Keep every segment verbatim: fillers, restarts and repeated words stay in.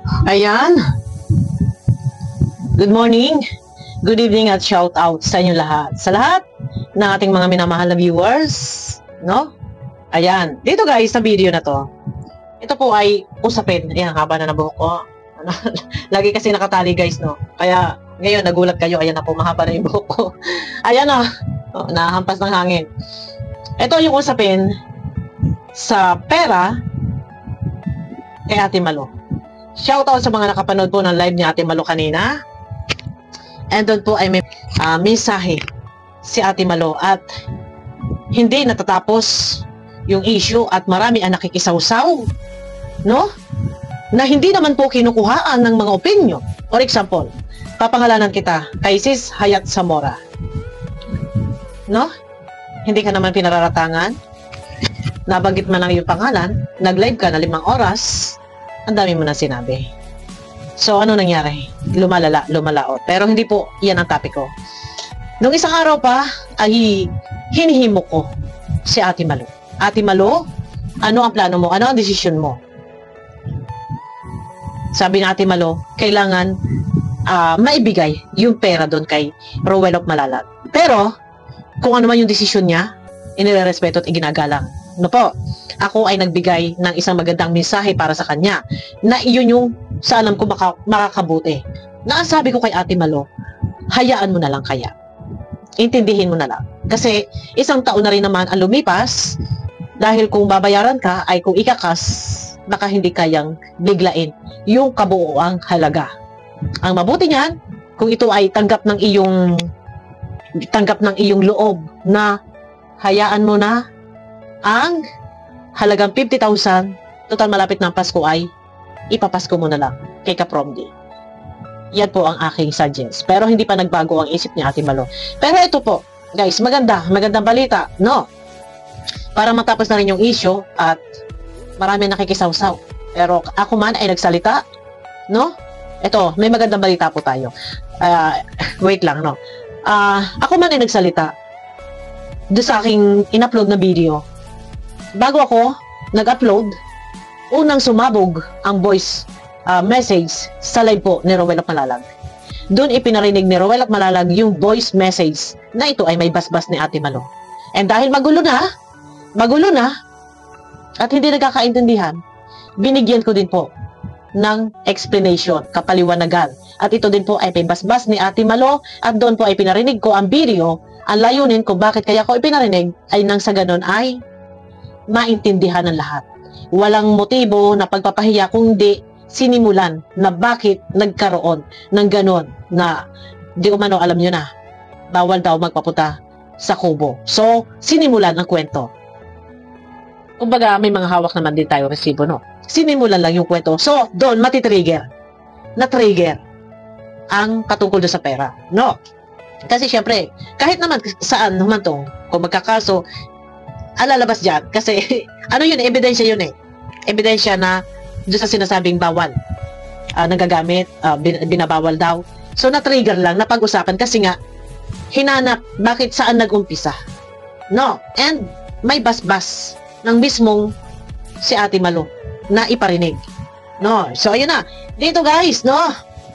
Ayan. Good morning, good evening at shout out sa inyo lahat. Sa lahat ng ating mga minamahal na viewers, no? Ayan. Dito guys, sa video na to, ito po ay usapin. Ayan, haba na nabuhok ko. Lagi kasi nakatali guys, no? Kaya ngayon nagulat kayo. Ayan na po, mahaba na yung buhok ko. Ayan na. Oh, nahampas ng hangin. Ito yung usapin sa pera kay Ate Malo. Shoutout sa mga nakapanood po ng live ni Ate Malo kanina. And doon po ay may uh, mensahe si Ate Malo at hindi natatapos yung issue at marami ang nakikisawsaw, no? Na hindi naman po kinukuhaan ng mga opinion. For example, papangalanan kita kay Sis Hayat Zamora, no? Hindi ka naman pinararatangan, nabanggit man ang iyong pangalan, nag-live ka na limang oras, ang dami mo na sinabi. So, ano nangyari? Lumalala, lumalaot. Pero hindi po yan ang topic ko. Nung isang araw pa, ay hinihimo ko si Ate Malo. Ate Malo, ano ang plano mo? Ano ang desisyon mo? Sabi ng Ate Malo, kailangan uh, maibigay yung pera doon kay Rowell of Malalag. Pero, kung ano man yung desisyon niya, inirerespeto at iginagalang. No po, ako ay nagbigay ng isang magandang mensahe para sa kanya na iyon yung sa alam ko maka, makakabuti. Na ang sabi ko kay Ate Malo, hayaan mo na lang kaya. Intindihin mo na lang. Kasi isang taon na rin naman ang lumipas dahil kung babayaran ka ay kung ikakas, baka hindi kayang biglain yung kabuuang halaga. Ang mabuti niyan, kung ito ay tanggap ng iyong tanggap ng iyong loob na hayaan mo na ang halagang fifty thousand, total malapit ng Pasko ay ipapasko mo na lang kay Kapromdi. Yan po ang aking suggest. Pero hindi pa nagbago ang isip ni Ate Malo. Pero ito po, guys, maganda, magandang balita, no? Para matapos na rin yung issue at marami nakikisawsaw. Pero ako man ay nagsalita, no? Ito, may magandang balita po tayo. Uh, wait lang, no? Uh, ako man ay nagsalita doon sa aking in-upload na video. Bago ako nag-upload, unang sumabog ang voice uh, message sa live po ni Rowell of Malalag. Doon ipinarinig ni Rowell of Malalag yung voice message na ito ay may basbas ni Ate Malo. And dahil magulo na, magulo na, at hindi nagkakaintindihan, binigyan ko din po ng explanation, kapaliwanagan. At ito din po ay may basbas ni Ate Malo at doon po ay pinarinig ko ang video. Ang layunin kung bakit kaya ko ipinarinig ay nang sa ganun ay maintindihan ng lahat. Walang motibo na pagpapahiya kundi sinimulan na bakit nagkaroon ng ganun na di umano alam nyo na bawal daw magpapunta sa kubo. So, sinimulan ang kwento. Kumbaga, may mga hawak naman din tayo resibo, no? Sinimulan lang yung kwento. So, doon matitrigger. Na-trigger ang katungkol doon sa pera. No? Kasi syempre, kahit naman saan naman to, kung magkakaso, alalabas dyan. Kasi, ano yun, ebidensya yun eh. Ebidensya na doon sa sinasabing bawal. Uh, nagagamit, uh, bin, binabawal daw. So, na-trigger lang, napag-usapan kasi nga, hinanap bakit saan nag-umpisa. No? And, may basbas ng mismong si Ate Malo na iparinig. No? So, ayun na. Dito guys, no?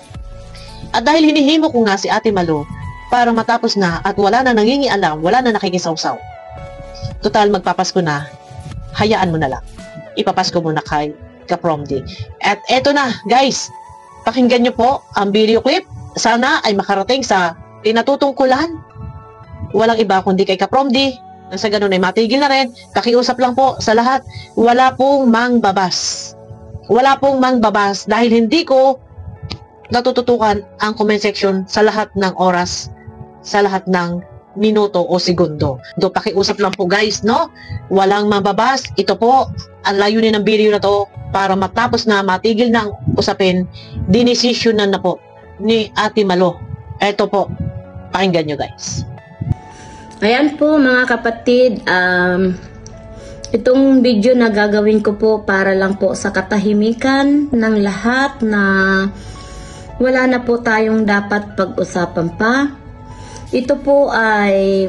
At dahil hinihimo ko nga si Ate Malo para matapos na at wala na nangingialam, wala na nakikisawsaw. Total, magpapasko na, hayaan mo na lang. Ipapasko mo na kay Kapromdi. At eto na, guys, pakinggan nyo po ang video clip. Sana ay makarating sa pinatutungkulan. Walang iba kundi kay Kapromdi. Nang sa ganun ay matigil na rin. Pakiusap lang po sa lahat. Wala pong mangbabas. Wala pong mangbabas dahil hindi ko natututukan ang comment section sa lahat ng oras, sa lahat ng minuto o segundo. Do pakiusap lang po guys, no? Walang mababas. Ito po ang layunin ng video na to para matapos na matigil ng usapin, dinesisyonan na po ni Ate Malo. Ito po, pakinggan nyo guys. Ayan po mga kapatid, um, itong video na gagawin ko po para lang po sa katahimikan ng lahat na wala na po tayong dapat pag-usapan pa. Ito po ay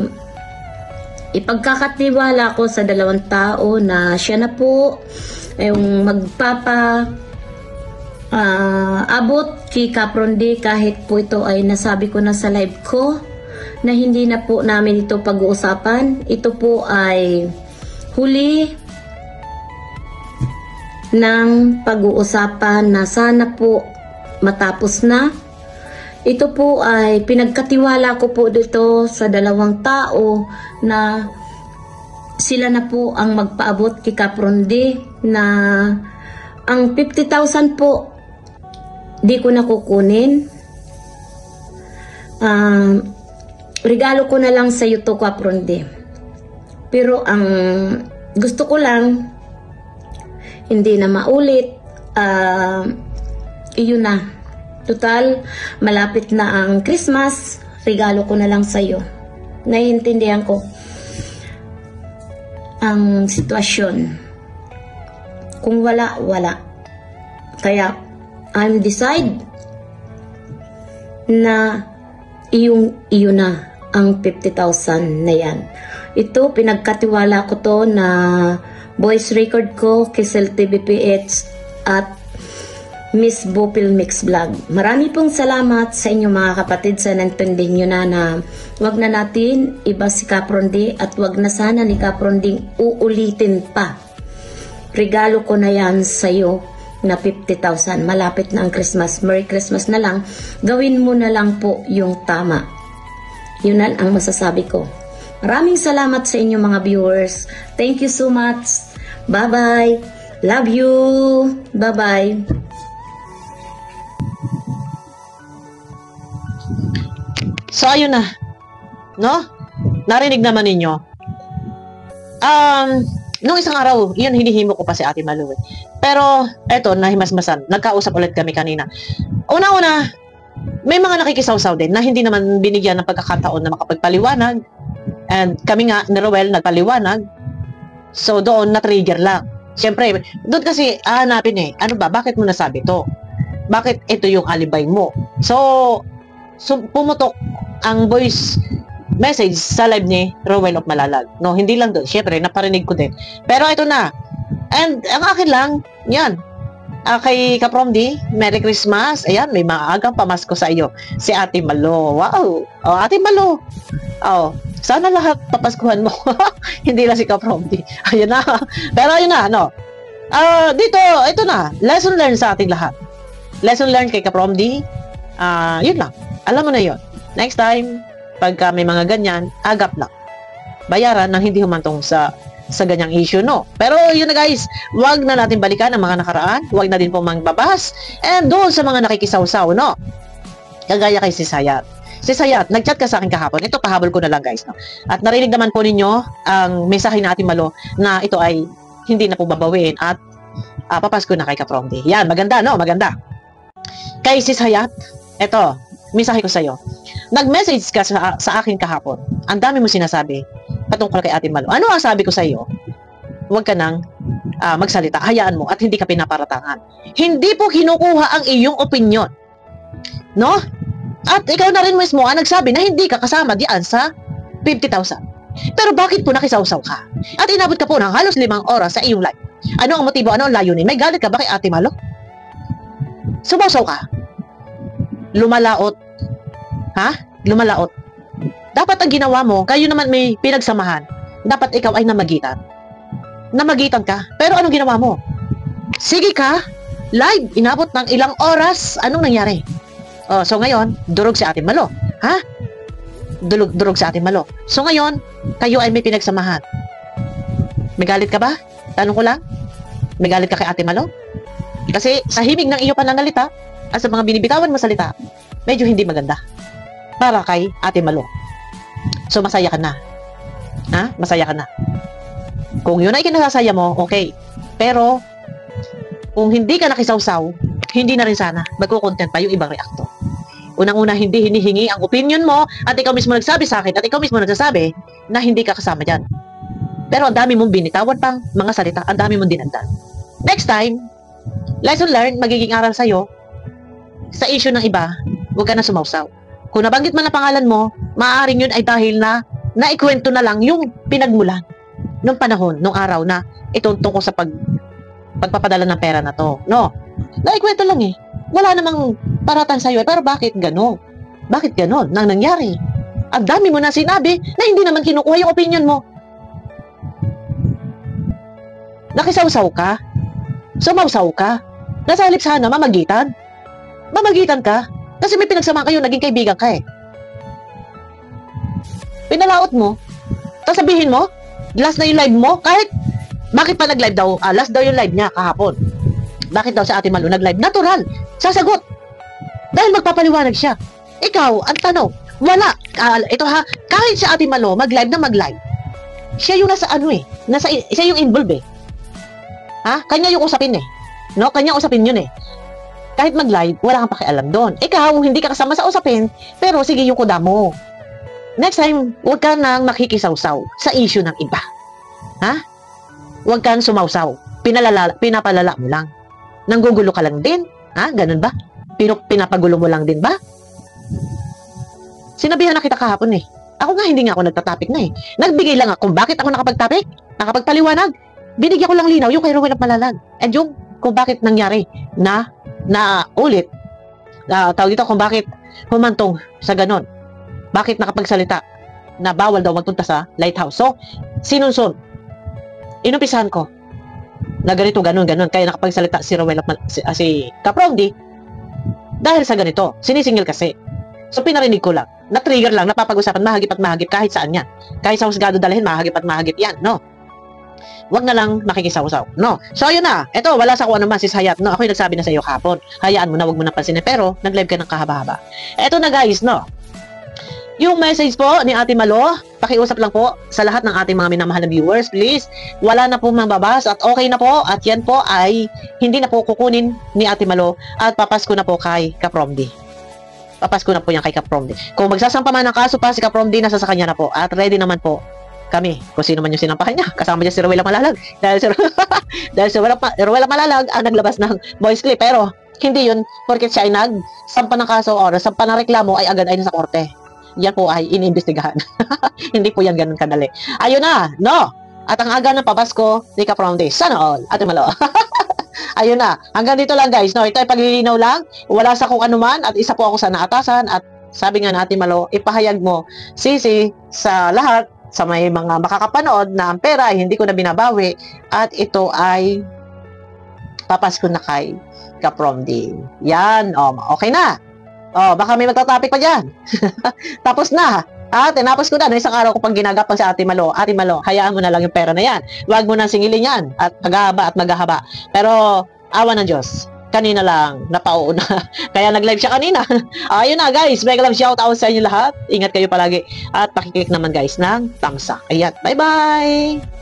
ipagkakatiwala ko sa dalawang tao na siya na po yung magpapa ah, abot kay Kaprondi kahit po ito ay nasabi ko na sa live ko na hindi na po namin ito pag-uusapan. Ito po ay huli ng pag-uusapan na sana po matapos na. Ito po ay pinagkatiwala ko po dito sa dalawang tao na sila na po ang magpaabot kay Kaprondi na ang fifty thousand po di ko na kukunin. Um, regalo ko na lang sa iyo to, Kaprondi. Pero ang gusto ko lang hindi na maulit. Uh, iyon na. Total, malapit na ang Christmas, regalo ko na lang sa'yo. Naiintindihan ko ang sitwasyon. Kung wala, wala. Kaya, I'm decide na iyong iyo na ang fifty thousand na yan. Ito, pinagkatiwala ko to na voice record ko, Kisel T V P H at Miss Bopil Mix Vlog. Marami pong salamat sa inyo mga kapatid sa naintindihan nyo na na wag na natin iba si Kaprondi at wag na sana ni Kaprondi uulitin pa. Regalo ko na yan sa iyo na fifty thousand. Malapit na ang Christmas. Merry Christmas na lang. Gawin mo na lang po yung tama. Yun na ang masasabi ko. Maraming salamat sa inyo mga viewers. Thank you so much. Bye-bye. Love you. Bye-bye. So, ayun na. No? Narinig naman ninyo. Um, nung isang araw, yun hinihimo ko pa si Ate Malu. Eh. Pero, eto, nahimasmasan. Nagkausap ulit kami kanina. Una-una, may mga nakikisawsaw din na hindi naman binigyan ng pagkakataon na makapagpaliwanag. And kami nga, ni Roel, nagpaliwanag. So, doon, na-trigger lang. Siyempre, doon kasi, hahanapin eh, ano ba, bakit mo nasabi to? Bakit ito yung alibay mo? So, so pumutok ang voice message sa live ni Roel of Malalag. No, hindi lang doon. Siyempre, naparinig ko din. Pero ito na. And ang akin lang, yan. Uh, kay Kapromdi, Merry Christmas. Ayan, may maagang pamasko sa iyo. Si Ate Malo. Wow. Oh, Ate Malo. Oh, sana lahat papaskuhan mo. Hindi lang si Kapromdi. Ayun na. Pero ayun na, no. Uh, dito, ito na. Lesson learned sa ating lahat. Lesson learned kay Kapromdi. Ah, uh, yun lang. Alam mo na yun. Next time, pagka may mga ganyan, agap lang. Bayaran ng hindi humantong sa sa ganyang issue, no? Pero yun na guys, wag na natin balikan ang mga nakaraan, wag na din po mangbabas, and doon sa mga nakikisawsaw, no? Kagaya kay si Sayat. Si Sayat, nagchat ka sa akin kahapon. Ito, pahabol ko na lang guys, no? At narinig naman po ninyo ang mensahe na Ate Malo na ito ay hindi na po babawiin at uh, papasko na kay Kapromdi. Yan, maganda, no? Maganda. Kay si Sayat, ito, mensahe ko sa'yo. Nag-message ka sa, sa akin kahapon. Ang dami mo sinasabi patungkol kay Ate Malo. Ano ang sabi ko sa'yo? Huwag ka nang uh, magsalita. Hayaan mo at hindi ka pinaparatangan. Hindi po kinukuha ang iyong opinion. No? At ikaw na rin mismo ang nagsabi na hindi ka kasama diyan sa fifty thousand. Pero bakit po nakisawsaw ka? At inabot ka po ng halos limang oras sa iyong live. Ano ang motibo? Ano ang layunin? May galit ka ba kay Ate Malo? Sumawsaw ka? Lumalaot. Ha? Lumalaot. Dapat ang ginawa mo, kayo naman may pinagsamahan. Dapat ikaw ay namagitan. Namagitan ka. Pero anong ginawa mo? Sige ka, live, inabot ng ilang oras. Anong nangyari? Oh, so ngayon, durog si Ate Malo. Ha? Durog, durog si Ate Malo. So ngayon, kayo ay may pinagsamahan. May galit ka ba? Tanong ko lang. May galit ka kay Ate Malo? Kasi sa himig ng iyo panangalita, at sa mga binibitawan mo salita, medyo hindi maganda para kay Ate Malo. So, masaya ka na. Ha? Masaya ka na. Kung yun ay kinasasaya mo, okay. Pero, kung hindi ka nakisawsaw, hindi na rin sana magkukontent pa yung ibang reactor. Unang-una, hindi hinihingi ang opinion mo at ikaw mismo nagsabi sa akin at ikaw mismo nagsasabi na hindi ka kasama dyan. Pero ang dami mong binitawan pang mga salita, ang dami mong dinandan. Next time, lesson learned, magiging aral sa'yo, sa issue ng iba, huwag ka na sumawsaw. Kung nabanggit man ang pangalan mo, maaaring yun ay dahil na naikwento na lang yung pinagmulan nung panahon, nung araw na itong tungkol sa pag, pagpapadala ng pera na to. No? Naikwento lang eh. Wala namang paratan sa'yo eh. Pero bakit gano'n? Bakit gano'n nang nangyari? Ang dami mo na sinabi na hindi naman kinukuha yung opinion mo. Nakisawsaw ka. Sumawsaw ka. Nasa halip sana, mamagitan. Mamagitan ka. Kasi may pinagsamahan kayo, naging kaibigan ka eh. Pinalaot mo. Tapos sabihin mo, last na yung live mo, kahit, bakit pa nag-live daw? Ah, last daw yung live niya kahapon. Bakit daw sa Ate Malu nag-live? Natural. Sasagot. Dahil magpapaliwanag siya. Ikaw, ang tanong, wala. Uh, ito ha, kahit sa Ate Malu, mag-live na mag-live. Siya yung nasa ano eh. Nasa, siya yung involved eh. Ha? Kanya yung usapin eh. No? Kanya usapin yun eh. Kahit mag-live, wala kang pakialam doon. Ikaw, hindi ka kasama sa usapin, pero sige yung kuda mo. Next time, huwag ka nang makikisawsaw sa issue ng iba. Ha? Huwag kang sumawsaw. Pinalala, pinapalala mo lang. Nanggugulo ka lang din. Ha? Ganun ba? Pino, pinapagulo mo lang din ba? Sinabihan na kita kahapon eh. Ako nga, hindi nga ako nagtatapik na eh. Nagbigay lang ako kung bakit ako nakapagtapik, nakapagpaliwanag. Binigyan ko lang linaw yung kay Rowena Malalag. And yung kung bakit nangyari na na ulit, uh, tawag dito kung bakit humantong sa ganon. Bakit nakapagsalita na bawal daw magpunta sa lighthouse. So, sinunsun. Inumpisahan ko na ganito, ganon, ganon. Kaya nakapagsalita si Rowena, si, uh, si Kaprongdi dahil sa ganito. Sinisingil kasi. So, pinarinig ko lang. Na-trigger lang, napapag-usapan, mahagip at mahagip kahit saan yan. Kahit sa husgado dalhin, mahagip at mahagip yan, no? Wag na lang makikisaw-saw. No. So, ayun na. Ito, wala sa kung ano man, sis Hayat. No, ako yung nagsabi na sa iyo kapon. Hayaan mo na, wag mo na pansinin. Pero, nag-live ka ng kahaba-haba. Ito na guys, no. Yung message po ni Ate Malo, pakiusap lang po sa lahat ng ating mga minamahal na viewers, please. Wala na po mababas at okay na po. At yan po ay hindi na po kukunin ni Ate Malo at papasko na po kay Kapromdi. Papasko na po yan kay Kapromdi. Kung magsasampa man ng kaso pa, si Kapromdi nasa sa kanya na po. At ready naman po kami, kung sino man yung sinampahan niya. Kasama niya si Rowena Malalag. Dahil si, dahil si Rowena Malalag ang naglabas ng voice clip. Pero, hindi yun, porket siya ay nagsampa ng kaso o sampa ng reklamo ay agad ay nasa korte. Yan po ay iniimbestigahan. Hindi po yan ganun kadali. Ayun na, no? At ang aga ng pabasko ni Kapromdi. Sana all. Ate Malo. Ayun na. Hanggang dito lang guys. No? Ito ay paglilinaw lang. Wala sa kung anuman. At isa po ako sa naatasan. At sabi nga na Ate Malo, ipahayag mo sisi sa lahat sa may mga makakapanood na ang pera ay hindi ko na binabawi at ito ay papasko na kay Kapromdi. Yan, oh, okay na. Oh, baka may magta-topic pa dyan. Tapos na. Ah, tinapos ko na. No, isang araw ko pang ginagapang sa Ate Malo. Ate Malo, hayaan mo na lang yung pera na yan. Huwag mo nang singilin yan. At maghahaba at maghahaba. Pero, awa ng Diyos. Kanina lang, napauuna. Kaya nag-live siya kanina. Ayun na guys, mega love shout out sa inyo lahat. Ingat kayo palagi. At pakiclick naman guys ng thumbs up. Ayan, bye bye!